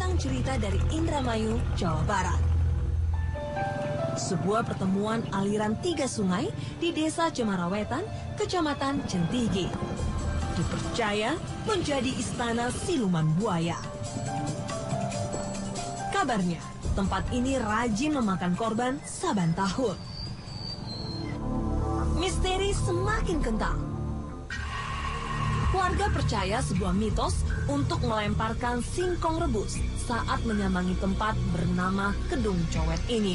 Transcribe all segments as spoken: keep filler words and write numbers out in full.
Silang cerita dari Indramayu, Jawa Barat. Sebuah pertemuan aliran tiga sungai di Desa Cemarawetan, Kecamatan Centigi, dipercaya menjadi istana siluman buaya. Kabarnya, tempat ini rajin memakan korban saban tahun. Misteri semakin kental. Warga percaya sebuah mitos untuk melemparkan singkong rebus saat menyambangi tempat bernama Kedung Cowet ini.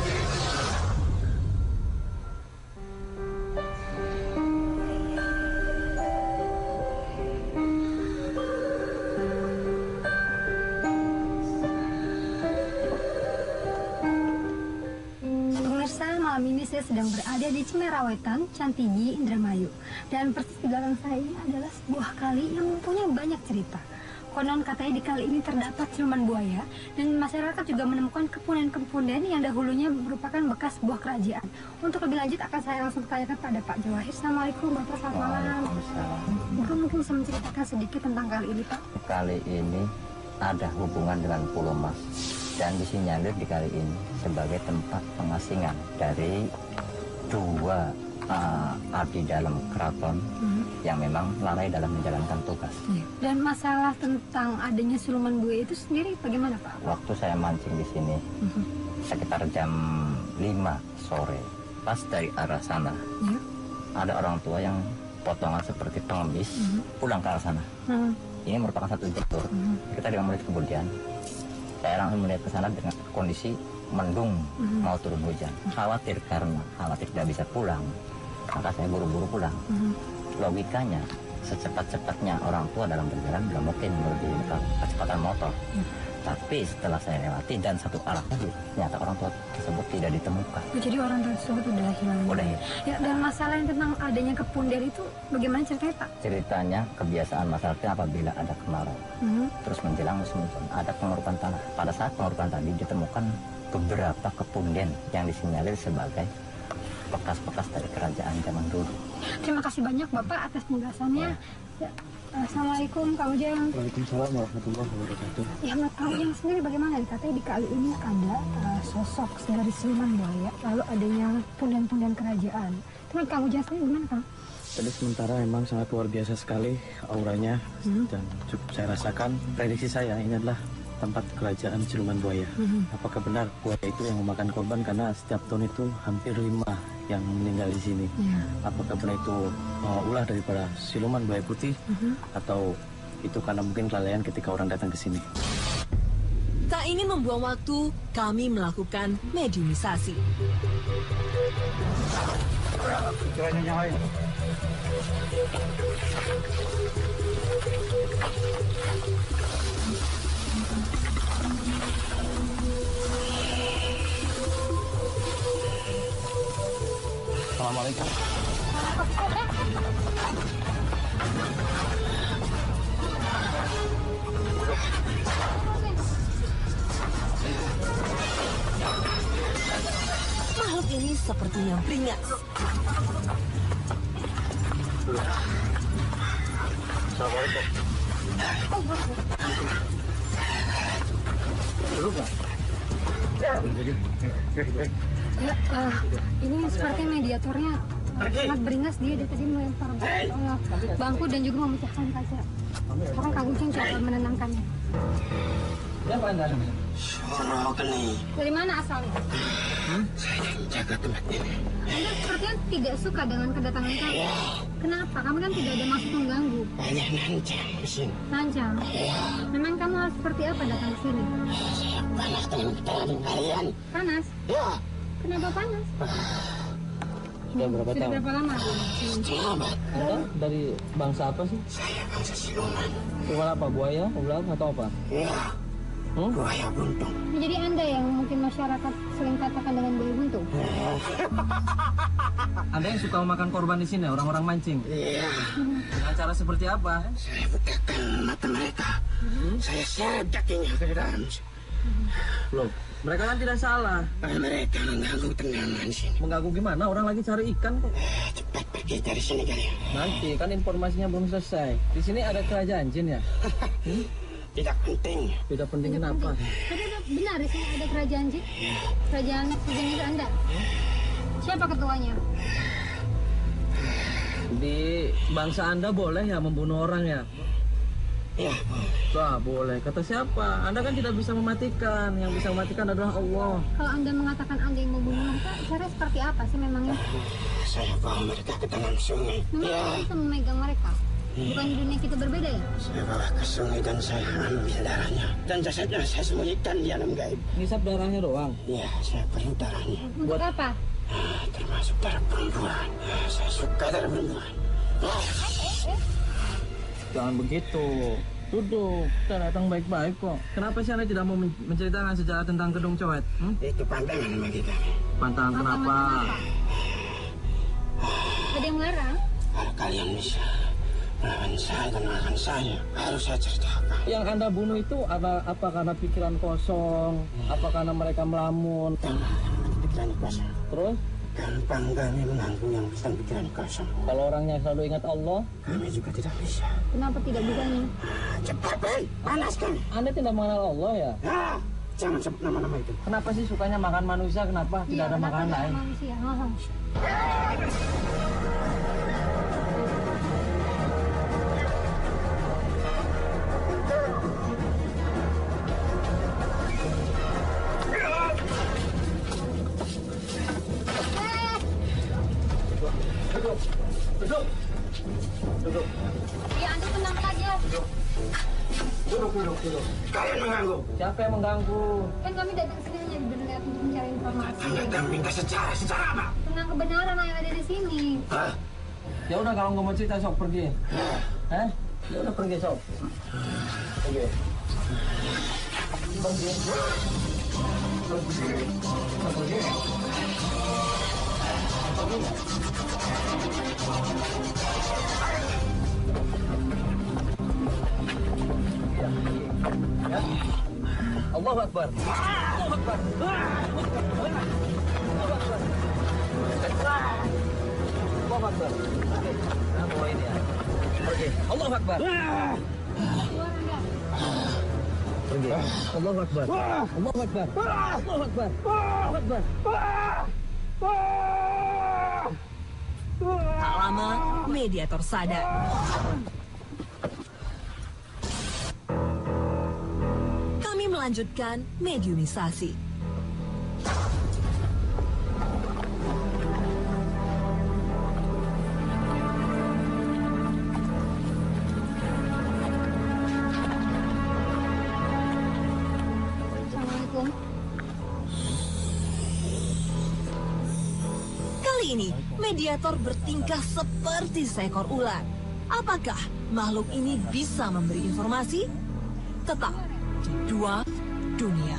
Malam ini saya sedang berada di Cemarawetan, Cantigi, Indramayu. Dan persis di belakang saya ini adalah sebuah kali yang mempunyai banyak cerita. Konon katanya di kali ini terdapat siluman buaya, dan masyarakat juga menemukan kepunden-kepunden yang dahulunya merupakan bekas sebuah kerajaan. Untuk lebih lanjut akan saya langsung tanyakan pada Pak Jawahir. Assalamualaikum Bapak, selamat malam. Bapak mungkin bisa menceritakan sedikit tentang kali ini, Pak? Kali ini ada hubungan dengan Pulau Mas. Dan disinyalir di kali ini sebagai tempat pengasingan dari dua uh, abdi dalam keraton hmm. yang memang lalai dalam menjalankan tugas. Ya. Dan masalah tentang adanya siluman buaya itu sendiri bagaimana, Pak? Waktu saya mancing di sini hmm. sekitar jam lima sore, pas dari arah sana ya. Ada orang tua yang potongan seperti pengemis hmm. pulang ke arah sana. Hmm. Ini merupakan satu jalur. Hmm. Kita lima menit kemudian saya langsung melihat ke sana dengan kondisi mendung, mm-hmm. mau turun hujan. Khawatir karena khawatir tidak bisa pulang, maka saya buru-buru pulang. Mm-hmm. Logikanya, secepat-cepatnya orang tua dalam berjalan nggak mungkin melebihi kecepatan motor. Mm-hmm. Tapi setelah saya lewati dan satu arah lagi, ternyata orang tua tersebut tidak ditemukan. Oh, jadi orang tua tersebut udah hilang. Udah hilang. Ya, dan masalah yang tentang adanya kepunden itu bagaimana ceritanya, Pak? Ceritanya kebiasaan masyarakat apabila ada kemarau, hmm. terus menjelang musim hujan, ada pengerukan tanah. Pada saat pengerukan tadi ditemukan beberapa kepunden yang disinyalir sebagai bekas-bekas dari kerajaan zaman dulu. Terima kasih banyak Bapak atas penjelasannya. Ya. Ya. Assalamualaikum Kang Ujang. Waalaikumsalam warahmatullahi wabarakatuh. Ya, menurut Kang Ujang sendiri bagaimana? Katanya di kali ini ada uh, sosok dari siluman buaya, lalu adanya punden-punden kerajaan. Menurut Kang Ujang sendiri gimana, Kang? Tadi sementara memang sangat luar biasa sekali auranya hmm. dan cukup saya rasakan. Prediksi saya ini adalah tempat kerajaan siluman buaya. Hmm. Apakah benar buaya itu yang memakan korban karena setiap tahun itu hampir lima yang meninggal di sini? Yeah. Apakah benar itu uh, ulah daripada siluman buaya putih hmm. atau itu karena mungkin kelalaian ketika orang datang ke sini? Tak ingin membuang waktu, kami melakukan mediumisasi. Assalamualaikum. Makhluk ini sepertinya beringas. Assalamualaikum. Ya, uh, ini seperti mediatornya uh, sangat beringas, dia dari tadi melempar uh, bangku dan juga memecahkan kaca. Sekarang Kang Ujang coba menenangkannya. Suara geni. Dari mana asalnya? Hmm? Saya jaga tempat ini. Anda sepertinya tidak suka dengan kedatangan kami. Ya. Kenapa? Kamu kan tidak ada maksud mengganggu. Banyak nancang di sini. Nancang? Ya. Memang kamu harus seperti apa datang ke sini? Saya panas dengan pertanyaan kalian. Panas? Ya. Kenapa panas? Sudah berapa Sudah tahun? berapa lama? Setengah abad. Anda dari bangsa apa sih? Saya bangsa siluman. Siluman apa? Buaya, ular atau apa? Ya. Hmm? Buaya buntung. Jadi Anda yang mungkin masyarakat sering katakan dengan buaya buntung? Anda yang suka memakan korban di sini, orang-orang mancing? Iya. Dengan cara seperti apa? Saya bukakan mata mereka. Hmm? Saya seret kakinya ke dalam. Loh, mereka kan tidak salah. Mereka mengganggu tenangan sini. Mengganggu gimana? Orang lagi cari ikan kok. Eh, cepat pergi dari sini kalian. Nanti kan informasinya belum selesai. Di sini ada kerajaan jin ya? Hmm? tidak penting. Tidak penting kenapa? Tapi benar di sini ada kerajaan jin? Kerajaan jin itu Anda? Siapa ketuanya? Di bangsa Anda boleh ya membunuh orang ya? Ya, Wah, boleh. Kata siapa? Anda kan tidak bisa mematikan. Yang bisa mematikan adalah Allah. Kalau Anda mengatakan Anda yang membunuh mereka, cara seperti apa sih memangnya? saya bawa mereka ke dalam sungai. Memang Ya, Anda bisa memegang mereka? Bukan di dunia kita berbeda ya? saya bawa ke sungai dan saya ambil darahnya. Dan jasadnya saya sembunyikan di alam gaib. Ngisap darahnya doang. Ya, saya perlu darahnya. Untuk Buat- apa? Ah, termasuk darah perempuan. Ah, saya suka darah perempuan. Ah. Jangan begitu. Duduk. Kita datang baik-baik kok. Kenapa sih Anda tidak mau men- menceritakan sejarah tentang Kedung Coet? Hmm? Itu pantangan bagi kami. Pantangan kenapa? Ada yang melarang? Kalau kalian bisa melawan saya dan makan saya, harus saya ceritakan. Yang Anda bunuh itu apa, apa karena pikiran kosong? Apa karena mereka melamun? Pikiran kosong. Terus? Gampang kami mengganggu yang sedang pikiran kosong. Kalau orangnya selalu ingat Allah, Kami juga tidak bisa. Kenapa tidak bisanya? Ah, cepat, Boy. Panas kami. Anda tidak mengenal Allah ya? Ah, jangan sebut nama-nama itu. Kenapa sih sukanya makan manusia? Kenapa tidak Iya, ada kenapa makan tidak lain? ada manusia? Oh. Duduk, duduk, duduk, Ya, Anda tenang saja. duduk, duduk, duduk. Kalian mengganggu. Siapa yang mengganggu? Kan kami datang ke sini hanya benar untuk mencari informasi. Anda dan minta sejarah. Sejarah apa? Tentang kebenaran yang ada di sini. Hah? Ya udah kalau nggak mau cerita sok pergi. Eh? Ya udah pergi sok. Pergi. Pergi. Pergi. Pergi. Ya. Ya. Allahu Akbar. Allahu Akbar. Allahu Akbar. Allahu Akbar. Oke. Nah, bawa ini ya. Pergi. Allahu Akbar. Keluar Anda. Pergi. Allahu Akbar. Allahu Akbar. Allahu Akbar. Allahu Akbar. Tak lama, mediator sadar. Kami melanjutkan mediumisasi. Assalamualaikum. Kali ini, mediator bertingkah seperti seekor ular. Apakah makhluk ini bisa memberi informasi? Tetap di Dua Dunia.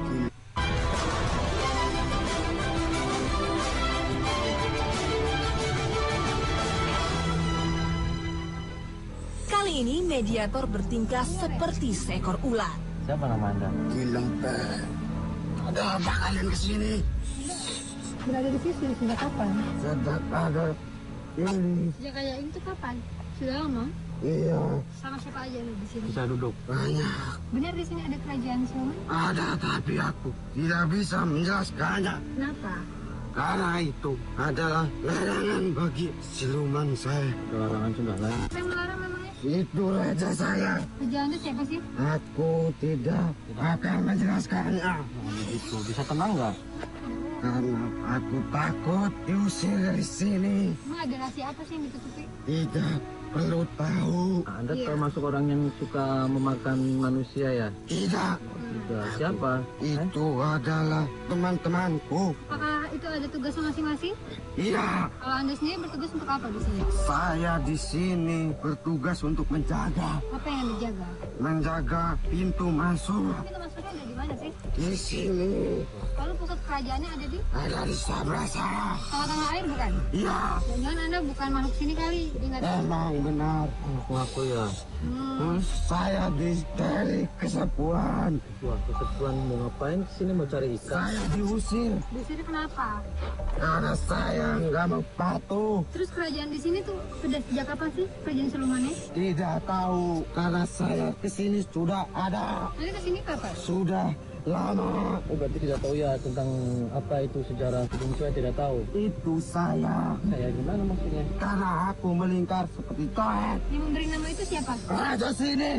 Kali ini, mediator bertingkah seperti seekor ular. Siapa nama Anda? Dilempet. Ada apa kalian kesini? Berada di sini sejak kapan? Sedang ada ini. Sejak kayak itu kapan? Sudah lama? Iya, Sama siapa aja lu di sini? Bisa duduk. banyak. Benar di sini ada kerajaan siluman? Ada, tapi aku tidak bisa menjelaskannya. Kenapa? Karena itu adalah larangan bagi siluman saya. Larangan sudah lain. Siapa yang melarang memangnya? Itu raja saya. Kerajaan itu siapa sih? Aku tidak akan menjelaskannya. Itu bisa tenang nggak? Karena aku takut diusir dari sini. Emang ada rahasia apa sih yang ditutupi? Tidak perlu tahu. Anda Iya. termasuk orang yang suka memakan manusia ya? Tidak, Tidak. Siapa? itu adalah teman-temanku. Apakah itu ada tugas masing-masing? Iya, Kalau Anda sendiri bertugas untuk apa di sini? saya di sini bertugas untuk menjaga, Apa yang Anda jaga? menjaga pintu masuk. Pintu masuknya ada di mana sih? Di sini Lalu pusat kerajaannya ada di ada di sebelah sana. tengah-tengah air bukan? Iya, Jangan Anda bukan makhluk sini kali. Ingat. emang benar. Aku aku ya. Hmm. Hmm, Saya dari kesepuan. Wah, kesepuan mau ngapain kesini, mau cari ikan? Saya diusir Di sini kenapa? karena saya nggak mau patuh. Terus kerajaan di sini tuh sudah sejak kapan sih kerajaan Silumannya? Tidak tahu karena saya kesini sudah ada. Nanti kesini kapan? Sudah lama. Oh, berarti tidak tahu ya tentang apa itu sejarah Gunung Cuai, tidak tahu. Itu saya. Kayak gimana maksudnya? Karena aku melingkar seperti toet. Yang memberi nama itu siapa? Raja sini.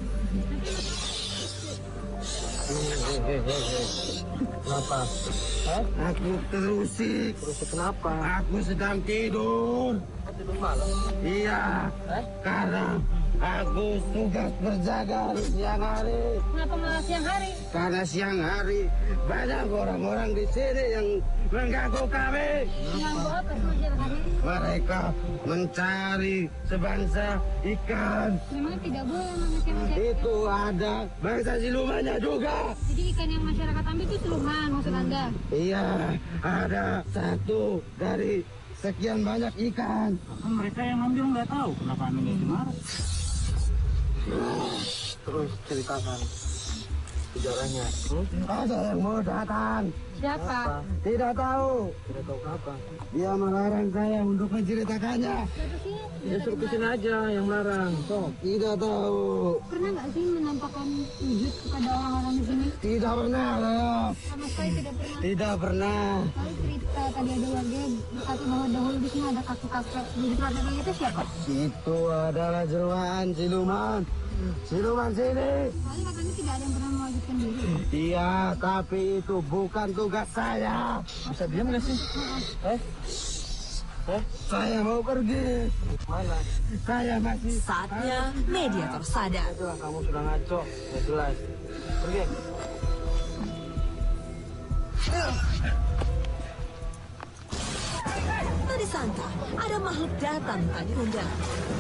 Hei, hei, hei, hei. Kenapa? Hah? Aku terusik. Terus kenapa? Aku sedang tidur. Tidur malam. Iya. Hah? Karena aku tugas berjaga di siang hari. Kenapa malah siang hari? Karena siang hari banyak orang-orang di sini yang mengganggu kami. Mengganggu apa sama siang hari? Mereka mencari sebangsa ikan. Memang tidak boleh manusia mencari. Itu ada bangsa silumannya juga. Jadi ikan yang masyarakat ambil itu siluman maksud Anda? Iya, ada satu dari sekian banyak ikan. Mereka yang ambil nggak tahu kenapa ambilnya marah. Terus ceritakan sejarahnya. Hmm? Ada yang mau datang. Siapa? Tidak tahu. Tidak tahu apa. Dia melarang saya untuk menceritakannya. Siapa sih? Ya suruh kesini aja yang melarang. So. Tidak tahu. Pernah nggak sih menampakkan wujud kepada orang-orang di sini? Tidak pernah, Leo. Sama sekali tidak pernah. Tidak pernah. Lalu cerita tadi ada warga berkata bahwa dahulu di sini ada kakek-kakek. Wujud kakek itu siapa? Itu adalah jeruan siluman. Siluman sini. Soalnya katanya tidak ada yang pernah mewujudkan diri. Iya, tapi itu bukan tugas saya. Bisa diam nggak sih? Eh? Eh? Saya mau pergi. Mana? Saya masih... Saatnya mediator sadar. Itulah kamu sudah ngaco. Ya jelas. Pergi. Tak disangka ada makhluk datang tak diundang.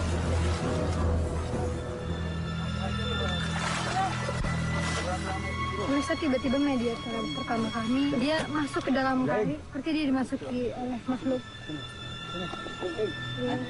Bisa tiba-tiba mediator pertama kami dia masuk ke dalam kali seperti dia dimasuki oleh makhluk. Ya.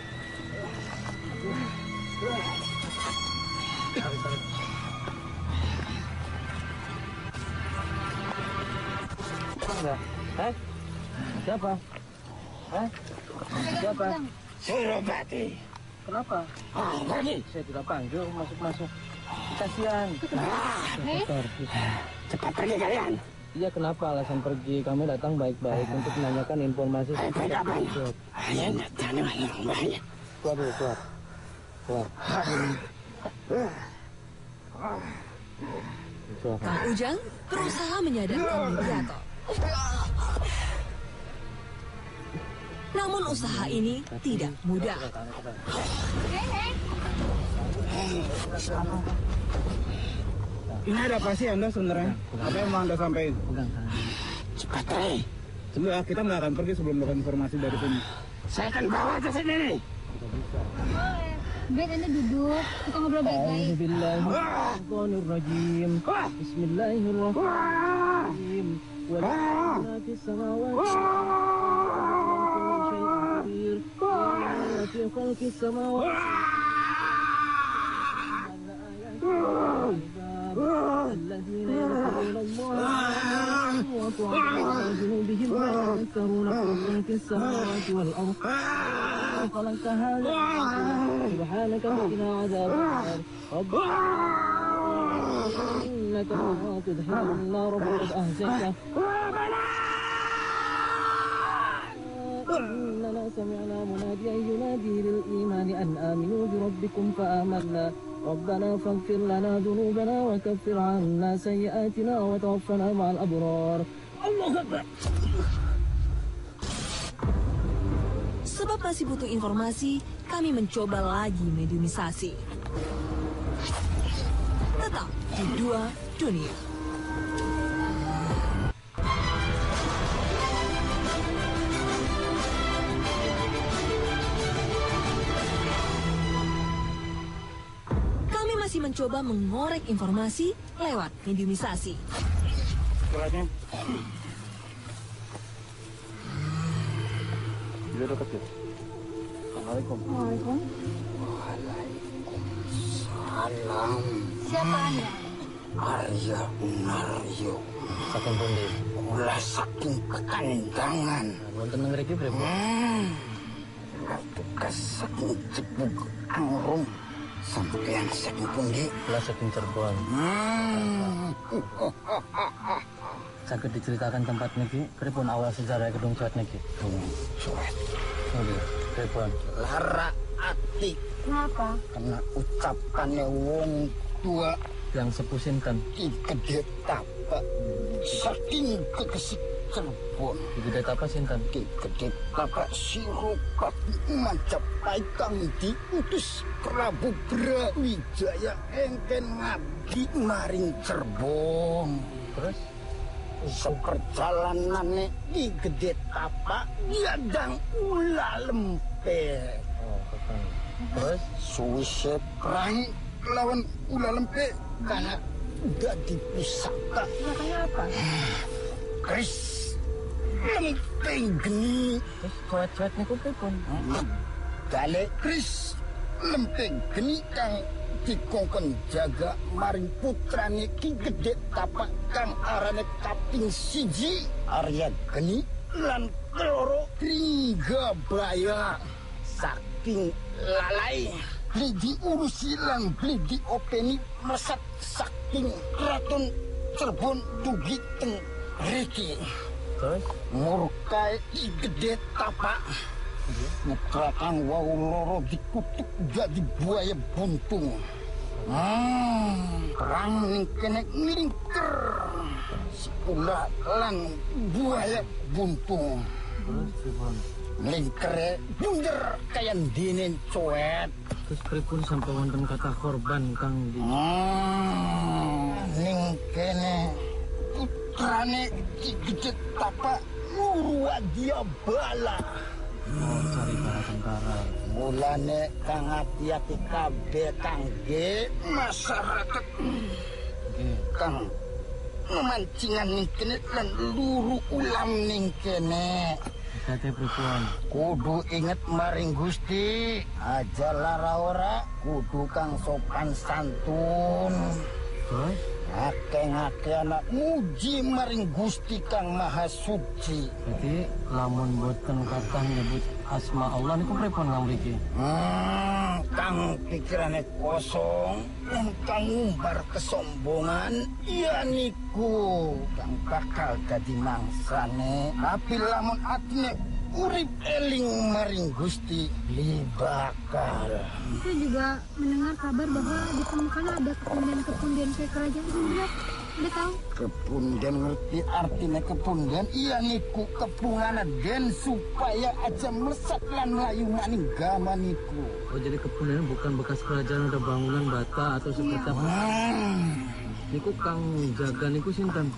Enggak. Eh? Siapa? Eh? Siapa? Surabati. Kenapa? Ah, pergi. Saya tidak panggil masuk-masuk. Kasihan. Eh? Cepat pergi kalian. Iya, kenapa alasan pergi? Kami datang baik-baik untuk menanyakan informasi. Baik-baik apa ya? Hanya nyatanya yang banyak. Keluar dulu, keluar. Keluar. Keluar. Kang Ujang berusaha menyadarkan mediator. Namun usaha ini tidak mudah. Ini ada apa sih Anda sebenarnya? Apa yang mau Anda sampaikan? Cepat pergi. Sebenarnya kita nggak akan pergi sebelum dapat informasi dari sini. Saya akan bawa ke sini. Biar Anda duduk, kita ngobrol baik-baik. Bismillahirrahmanirrahim. Bismillahirrahmanirrahim. Walaqad fis samawati fi khalqis samawati الذين يذكرون الله وقعوا جنوبهم ويذكرون ربهم في السماوات والأرض خلقت هذا سبحانك وقنا عذاب النار ربنا إنك من تدخل النار فقد أهزمته إننا سمعنا مناديا ينادي للإيمان أن آمنوا بربكم فآمنا ربنا فاغفر لنا ذنوبنا وكفر عنا سيئاتنا وتوفنا مع الأبرار. الله أكبر. Sebab masih butuh informasi, kami mencoba lagi mediumisasi. Tetap di Dua Dunia. Kami masih mencoba mengorek informasi lewat mediumisasi. Suratnya. Dia dekat ya. Assalamualaikum. Waalaikumsalam. Alam. Siapa Anda? Arya Naryo. Saking pundi? Kula saking kekandangan. Wonten ngriki pripun? Hmm. Tugas saking Jepug Angrum. Sampeyan saking pundi? Kula saking Cirebon. Hmm. Saged diceritakan tempat niki pripun awal sejarah Gedung Cuet niki? Gedung Cuet. Nggih, pripun? Lara ati. Kenapa? Karena ucapannya wong tua Yang sepuh sinten? Ki Gede Tapak. Saking kekesik Cirebon. Ki Gede Tapak sinten? Ki Gede Tapak sirupat Majapahit kang diutus Prabu Brawijaya engken ngabdi maring Cirebon. Terus seperjalanane Ki Gede Tapak diadang ula lempek. Oh, kapan? Terus Suwise perang lawan ula lempek karena udah dipusaka. Makanya apa? Kris lempeng geni. terus cuet-cuet niku pripun? Dale Kris lempeng geni kang dikongkon jaga maring putrane Ki Gede Tapak kang arane Kaping siji Arya Geni lan keloro Ringgabaya. Saking lalai beli diurusi lan beli diopeni mesat saking Keraton Cirebon dugi teng riki. Terus Murkai Ki Gede Tapak ngetrakan wau loro dikutuk jadi buaya buntung. Hmm, perang ning kene nglingker sepula lan buaya buntung. terus pripun? Lingkere bunder kaya dinen Cuet. Terus pripun sampai wonten kata korban kang di Hmm, ning kene putrane Ki Gede Tapak Nurwadia Bala. oh, cari para tentara. Mulane kang ati-ati kabeh kangge masyarakat Nggih. kang memancingan ning kene lan luru ulam ning kene. Kate pripun? Kudu inget maring Gusti, aja lara ora kudu kang sopan santun. Terus Ngake-ngake anak muji maring Gusti kang Maha Suci. berarti lamun boten katah nyebut asma Allah niku pripun kang mriki? Hmm, kang pikirane kosong, lan kang ngumbar kesombongan, ya niku kang bakal dadi mangsane. Tapi lamun atine urip eling maring Gusti, li bakal. Saya juga mendengar kabar bahwa ditemukan ada kepundian-kepundian ke kerajaan Sunda. Udah tahu? Kepundian ngerti artinya kepundian, iya niku kepungan den supaya aja melesat lan melayu maning gama niku. Oh, jadi kepundian bukan bekas kerajaan ada bangunan bata atau seperti apa? Hmm. Niku kang jaga niku sinten?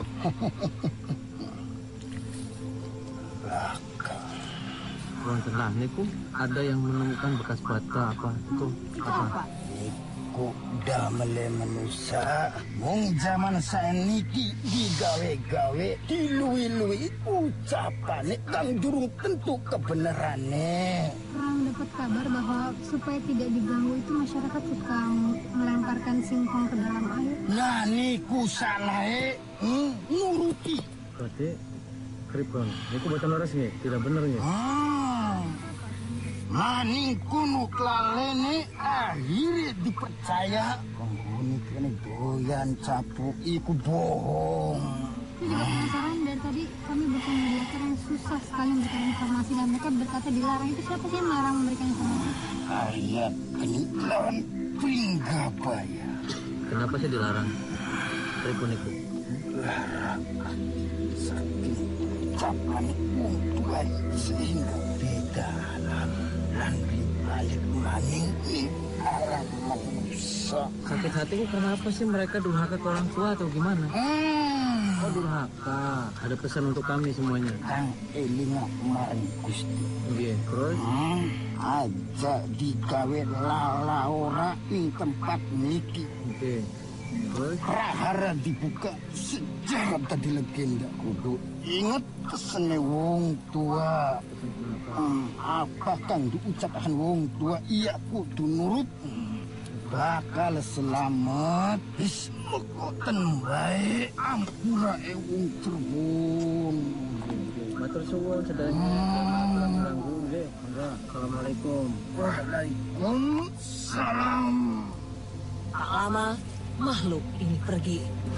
Wonten lah niku ada yang menemukan bekas bata apa itu Itu apa? apa? Niku damele manusia mung zaman saeniki digawe-gawe diluwi-luwi ucapane kang durung tentu kebenerane. Pernah mendapat kabar bahwa supaya tidak diganggu itu masyarakat suka melemparkan singkong ke dalam air. Nah niku salahe hmm, nuruti. Berarti pripun? Niku boten leres nggih, tidak bener nggih. Hmm. Maning kuno klalene akhirnya dipercaya penghuni kene doyan capu iku bohong. Saya juga penasaran dari tadi kami bersama media yang susah sekali memberikan informasi dan mereka berkata dilarang. Itu siapa sih yang melarang memberikan informasi? Ayat kini lawan Ringgabaya. Kenapa sih dilarang? Pripun niku? Larang saking ucapan untuan sehingga beda lan lan balik maning ning arang manusia. Sakit hatiku kenapa sih mereka durhaka ke orang tua atau gimana? Hmm. Oh, durhaka. Ada pesan untuk kami semuanya. Kang elinga maring Gusti. Nggih, terus Hmm, aja digawe lala ora ing tempat niki. nggih. Terus Prahara dibuka sejarah tadi legenda kudu ingat kesene wong tua. Hmm, apa kang diucapkan wong tua iya kudu nurut. Hmm, bakal selamat ismekoten bae ampura ewung terbun. Matur suwun sedaya. Ganggu nggih. Assalamualaikum. Waalaikumsalam. Tak lama, makhluk ini pergi.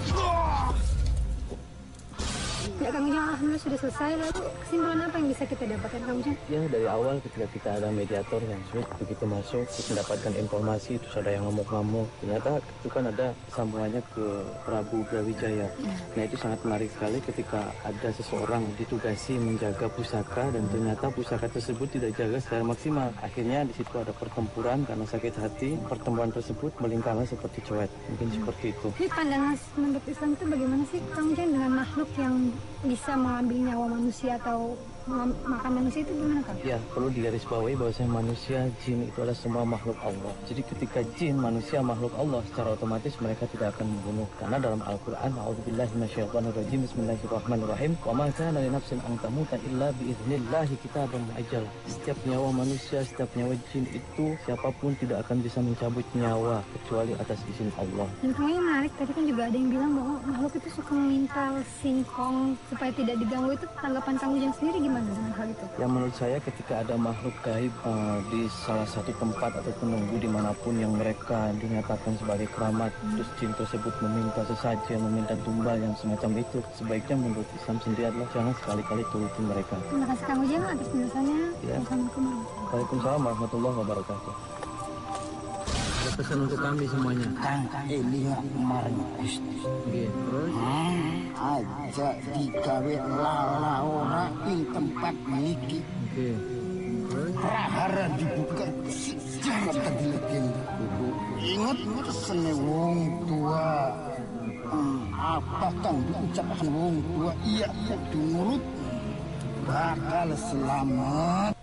Ya Kang Ujang, alhamdulillah sudah selesai. Lalu kesimpulan apa yang bisa kita dapatkan Kang Ujang? Ya dari awal ketika kita ada mediator yang sulit begitu masuk terus mendapatkan informasi terus ada yang ngamuk-ngamuk, ternyata itu kan ada sambungannya ke Prabu Brawijaya. Nah itu sangat menarik sekali ketika ada seseorang ditugasi menjaga pusaka dan ternyata pusaka tersebut tidak jaga secara maksimal. Akhirnya di situ ada pertempuran karena sakit hati. Pertempuran tersebut melingkarlah seperti coet. Mungkin seperti itu. Jadi pandangan menurut Islam itu bagaimana sih Kang Ujang dengan makhluk yang bisa mengambil nyawa manusia atau makan manusia itu gimana Kang? Ya, perlu digarisbawahi bahwasanya manusia, jin itu adalah semua makhluk Allah. Jadi ketika jin, manusia, makhluk Allah, secara otomatis mereka tidak akan membunuh. Karena dalam Al-Quran, A'udzubillahi minasyaitonirrajim, Bismillahirrahmanirrahim, wa ma kana li nafsin an tamuta illa biiznillahi kitaban muajjal. Setiap nyawa manusia, setiap nyawa jin itu, siapapun tidak akan bisa mencabut nyawa kecuali atas izin Allah. Dan kemudian menarik, tadi kan juga ada yang bilang bahwa makhluk itu suka memintal singkong supaya tidak diganggu. Itu tanggapan Kang Ujang sendiri gimana dengan hal itu? Yang menurut saya ketika ada makhluk gaib uh, di salah satu tempat atau penunggu dimanapun yang mereka dinyatakan sebagai keramat, terus jin tersebut meminta sesajen, meminta tumbal yang semacam itu, sebaiknya menurut Islam sendiri adalah jangan sekali-kali turutin mereka. Terima kasih Kang Ujang atas penjelasannya. Ya. Assalamualaikum. Waalaikumsalam warahmatullahi wabarakatuh. Ada pesan untuk kami semuanya. Kang elinga kemarin Gusti. Oke, terus? Aja digawe lala ora ing tempat niki. Oke. Terus? Prahara dibuka secara tadi legenda. Ingat pesene wong tua. Hmm, apa kang diucapkan wong tua? Iya, kudu nurut. Bakal selamat